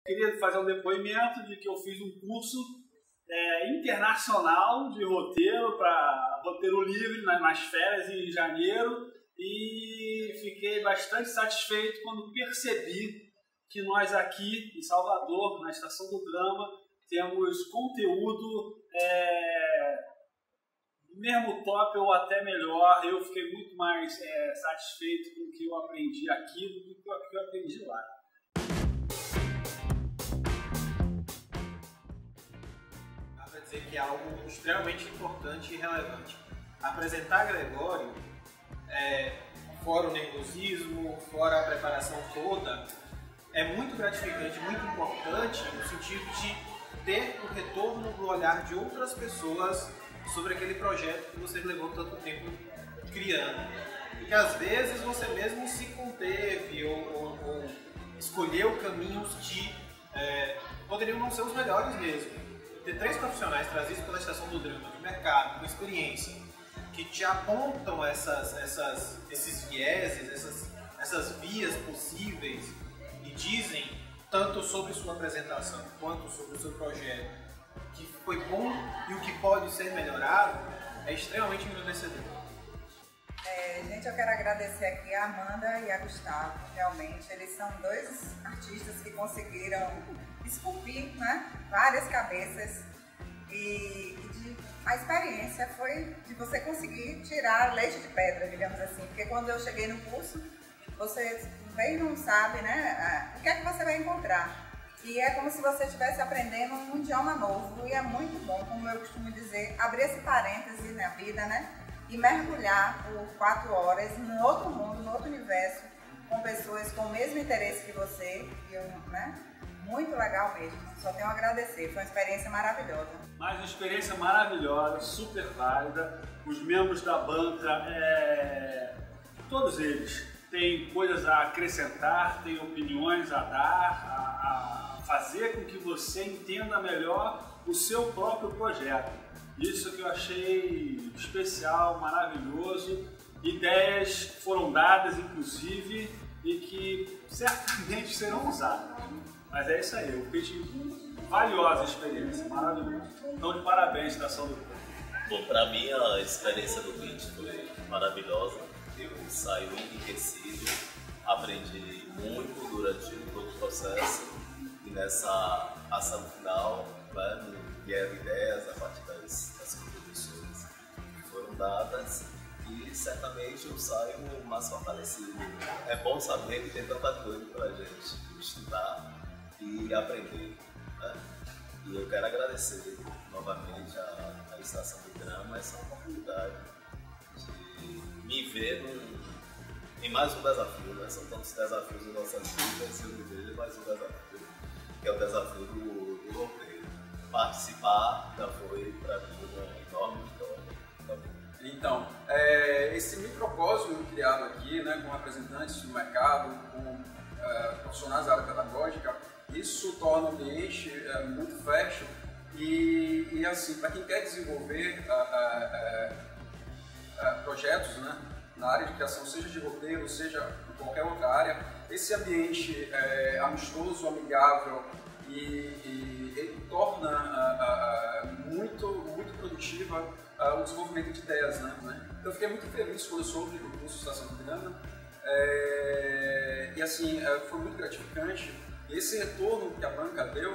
Queria fazer um depoimento de que eu fiz um curso internacional de roteiro, para roteiro livre, nas férias em janeiro, e fiquei bastante satisfeito quando percebi que nós aqui em Salvador, na Estação do Drama, temos conteúdo mesmo top ou até melhor. Eu fiquei muito mais satisfeito com o que eu aprendi aqui do que o que eu aprendi lá. Dá para dizer que é algo extremamente importante e relevante. Apresentar Gregório, fora o nervosismo, fora a preparação toda, é muito gratificante, muito importante no sentido de ter o retorno do olhar de outras pessoas sobre aquele projeto que você levou tanto tempo criando. Porque às vezes você mesmo se conteve ou escolheu caminhos que poderiam não ser os melhores mesmo. Ter 3 profissionais trazidos pela Estação do Drama, de mercado, com experiência, que te apontam esses vieses, essas vias possíveis e dizem tanto sobre sua apresentação quanto sobre o seu projeto que foi bom e o que pode ser melhorado, é extremamente engrandecedor. Gente, eu quero agradecer aqui a Amanda e a Gustavo. Realmente, eles são 2 artistas que conseguiram esculpir, né, várias cabeças, e a experiência foi de você conseguir tirar leite de pedra, digamos assim, porque quando eu cheguei no curso, você bem não sabe, né, o que é que você vai encontrar. E é como se você estivesse aprendendo um idioma novo, e é muito bom, como eu costumo dizer, abrir esse parêntese na vida, né? E mergulhar por 4 horas num outro mundo, num outro universo, com pessoas com o mesmo interesse que você, né? Muito legal mesmo, só tenho a agradecer, foi uma experiência maravilhosa. Mais uma experiência maravilhosa, super válida. Os membros da banca, todos eles têm coisas a acrescentar, têm opiniões a dar, a fazer com que você entenda melhor o seu próprio projeto. Isso que eu achei especial, maravilhoso. Ideias foram dadas, inclusive, e que certamente serão usadas. Mas é isso aí, eu fiz valiosa experiência, maravilhosa. Então, de parabéns, Estação do Drama. Bom, para mim a experiência do Beat foi maravilhosa. Eu saio enriquecido, aprendi muito durante todo o processo. E nessa ação final, né, vieram ideias a partir das contribuições que foram dadas, e certamente eu saio mais fortalecido. É bom saber que tem tanta coisa para a gente estudar e aprender, né? E eu quero agradecer novamente à Estação do Drama essa oportunidade de me ver em mais um desafio, né? São tantos desafios em nossas vidas, e eu me vejo em mais um desafio, que é o desafio do roteiro. Participar já foi, para mim, uma enorme vitória. Então, esse microcosmo criado aqui, né, com representantes do mercado, com profissionais da área pedagógica, isso torna o ambiente muito fashion e assim, para quem quer desenvolver projetos, né, na área de criação, seja de roteiro, seja em qualquer outra área, esse ambiente amistoso, amigável e ele torna muito produtiva o desenvolvimento de ideias, né? Então eu fiquei muito feliz quando eu soube do curso Estação do Drama, e assim, foi muito gratificante. E esse retorno que a banca deu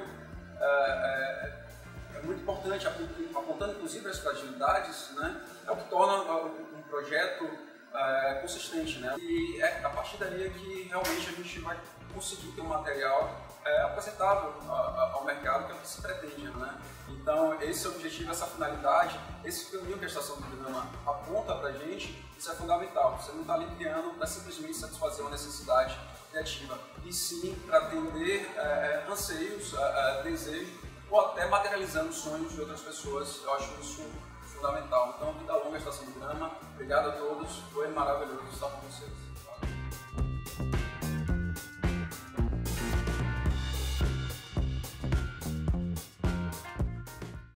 é muito importante, apontando inclusive as fragilidades, né? É o que torna um projeto consistente, né? E é a partir daí que realmente a gente vai conseguir ter um material apresentável ao mercado, que é o que se pretende, né? Então esse é o objetivo, essa finalidade, esse caminho que a Estação do Drama aponta pra gente, isso é fundamental. Você não está ali criando para simplesmente satisfazer uma necessidade criativa, e sim para atender anseios, desejos, ou até materializando sonhos de outras pessoas. Eu acho isso fundamental. Então, vida longa, Estação do Drama. Obrigado a todos, foi maravilhoso estar com vocês.